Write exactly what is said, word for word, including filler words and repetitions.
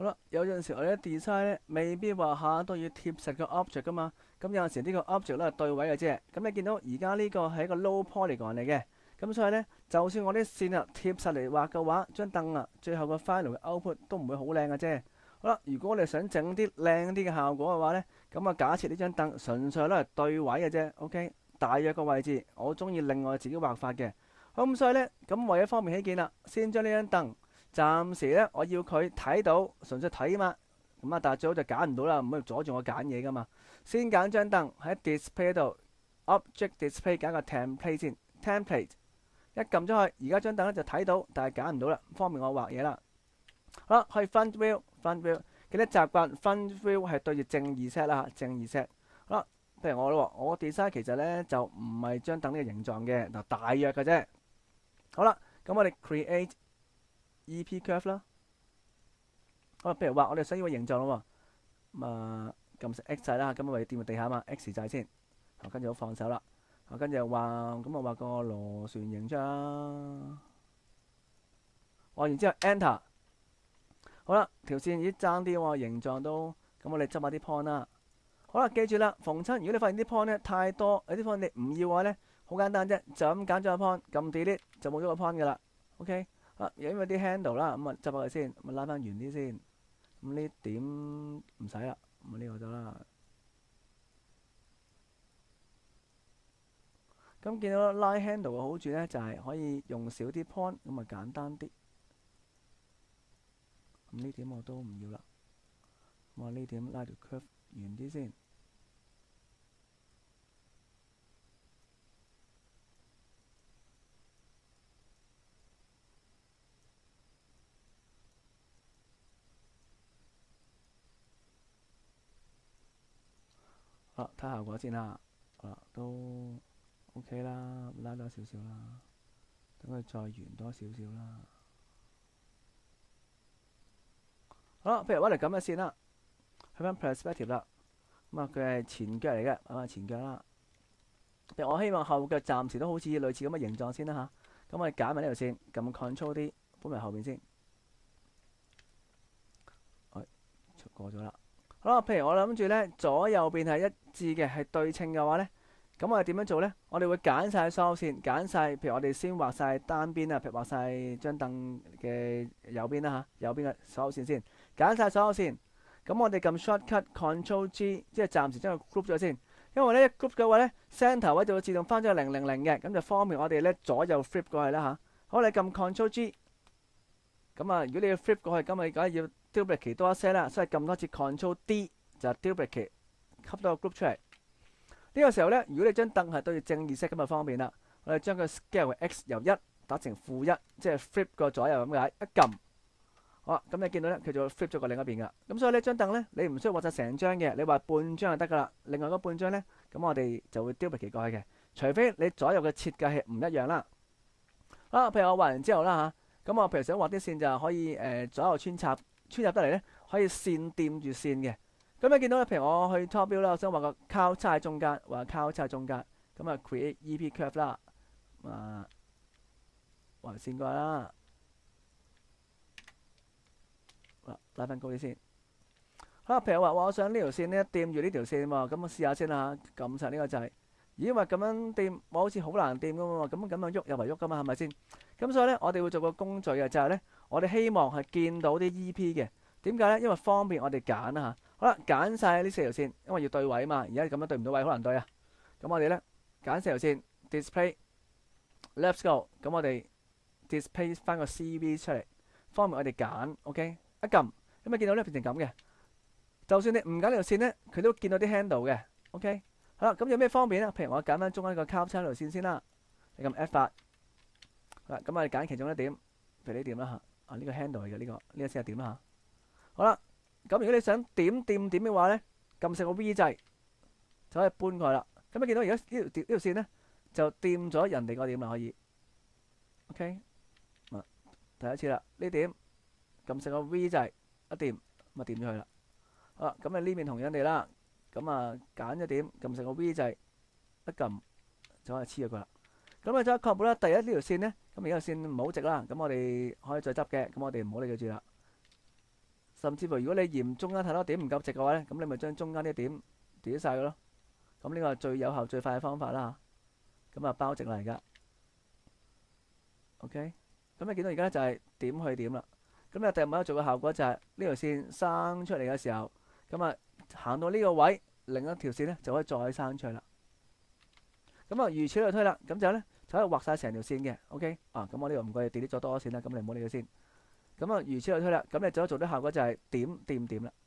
好啦，有陣時我哋啲 design 咧，未必話下下都要貼實個 object 噶嘛。咁有陣時呢個 object 咧係對位嘅啫。咁你見到而家呢個係一個 low polygon 嚟嘅。咁所以咧，就算我啲線啊貼實嚟畫嘅話，張凳啊最後個 final 嘅 output 都唔會好靚嘅啫。好啦，如果我哋想整啲靚啲嘅效果嘅話咧，咁啊假設呢張凳純粹咧係對位嘅啫。OK，大約個位置我中意另外自己畫法嘅。好咁，所以咧咁為咗方便起見啦，先將呢張凳。暫時咧，我要佢睇到，純粹睇嘛。咁啊，但係最好就揀唔到啦，唔可以阻住我揀嘢噶嘛。先揀張凳喺 display 度 object display 揀個 template 先 template 一撳咗去，而家張凳咧就睇到，但係揀唔到啦，方便我畫嘢啦。好啦，去 front view front view 記得習慣 front view 係對住正二 set 啦，正二 set。好啦，譬如我咯，我 design 其實咧就唔係張凳呢個形狀嘅嗱，大約嘅啫。好啦，咁我哋 create E P curve 啦，好，譬如話我哋想要個形狀咯喎，咁啊撳實 X 掣啦，咁我哋掂個地下嘛 ，X 掣先，好，跟住我放手啦，好，跟住畫，咁我畫個螺旋形出啦，畫完之後 Enter，好啦，條線已經爭啲喎，形狀都，咁我哋執下啲 point 啦，好啦，記住啦，逢親如果你發現啲 point 咧太多，有啲 point 你唔要嘅話咧，好簡單啫，就咁揀咗個 point，撳 delete 就冇咗個 point 噶啦 ，OK。啊，因為啲 handle 啦，咁啊執下佢先，咁啊拉翻圓啲先。咁呢點唔使啦，咁啊呢個得啦。咁見到拉 handle 嘅好處咧，就係可以用少啲 point，咁啊簡單啲。咁呢點我都唔要啦。咁啊呢點拉條 curve 圓啲先。好，睇效果先啦。啊，都 OK 啦，拉多少少啦，等佢再圓多少少啦。好啦，譬如揾嚟咁嘅線啦，去翻 perspective 啦。咁啊，佢係前腳嚟嘅，咁啊前腳啦。譬如我希望後腳暫時都好似類似咁嘅形狀先啦吓。咁我哋揀埋呢條線，撳 Control D，搬埋後邊先。哎，過咗啦。好啦，譬如我諗住咧，左右邊係一致嘅，係對稱嘅話咧，咁我哋點樣做咧？我哋會揀晒所有線，揀晒，譬如我哋先畫晒單邊啊，譬如畫晒張凳嘅右邊啦吓，右邊嘅所有線先，揀晒所有線。咁我哋撳 Shortcut Control G，即係暫時將佢 group 咗先。因為咧一 group 嘅話咧 ，center 位就會自動翻咗零零零嘅，咁就方便我哋咧左右 flip 過去啦吓。好，你撳 Control G，咁啊，如果你要 flip 過去，咁你梗係要 duplicate 多一些啦，所以撳多次 Control D 就 duplicate，吸多個 group 出嚟。呢個時候咧，如果你張凳係對住正二 set 咁就方便啦。我哋將佢 scale 為 x 由一打成負一，即係 flip 個左右咁解，一撳。好啦，咁你見到咧，佢就 flip 咗過另一邊噶。咁所以呢張凳咧，你唔需要畫晒成張嘅，你畫半張就得噶啦。另外嗰半張咧，咁我哋就會 duplicate 過去嘅。除非你左右嘅設計係唔一樣啦。啊，譬如我畫完之後啦嚇，咁我譬如想畫啲線就可以誒、呃、左右穿插，穿插得嚟咧可以線掂住線嘅。咁你見到咧，譬如我去 top view 啦，我想畫個交叉喺中間，畫交叉喺中間，咁啊 create E P curve 啦，啊畫線過啦。拉翻高啲先。好啦，譬如話我想呢條線咧掂住呢條線喎，咁我試下先啦嚇，撳實呢個掣。咦，話咁樣掂，我好似好難掂噶喎，咁咁樣喐又為喐噶嘛，係咪先？咁所以咧，我哋會做個工序嘅，就係咧，我哋希望係見到啲 E P 嘅。點解咧？因為方便我哋揀啊嚇。好啦，揀晒呢四條線，因為要對位嘛。而家咁樣對唔到位，好難對啊。咁我哋咧揀四條線 ，display，let's go。咁我哋 display 翻個 C V 出嚟，方便我哋揀。OK，一撳。咁你見到咧變成咁嘅，就算你唔揀呢條線咧，佢都見到啲 handle 嘅。OK， 好啦，咁有咩方便咧？譬如我揀翻中間個交叉條線先啦，你撳 F 八，好啦，咁我哋揀其中一點，譬如呢點啦嚇，啊呢、這個 handle 嚟嘅呢個，呢、這個先係點啦嚇。好啦，咁如果你想點點點嘅話咧，撳成個 V 掣就可以搬過去啦。咁你見到而家呢條呢條線咧就掂咗人哋個點啦，可以。OK， 啊，第一次啦，呢點撳成個 V 掣。一掂咁啊，掂咗佢啦。好啦，咁啊呢邊同樣地啦，咁啊揀咗點，撳成個 V 掣，一撳就可以黐咗佢啦。咁啊，再確保啦，第一呢條線咧，咁而家條線唔好直啦，咁我哋可以再執嘅，咁我哋唔好理佢住啦。 甚至乎如果你嫌中間太多點唔夠直嘅話咧，咁你咪將中間啲點 delete 晒佢咯。咁呢個係最有效最快嘅方法啦。咁啊包直啦而家。OK，咁你見到而家就係點去點啦。咁你第日做嘅效果就係呢條線生出嚟嘅時候，咁啊行到呢個位，另一條線咧就可以再生出去啦。咁啊如此類推啦，咁就咧就可以畫晒成條線嘅。OK，啊咁我呢個唔該你 delete 咗多咗線啦，咁你唔好理佢先。咁啊如此類推啦，咁你就可以做啲效果就係點掂點啦。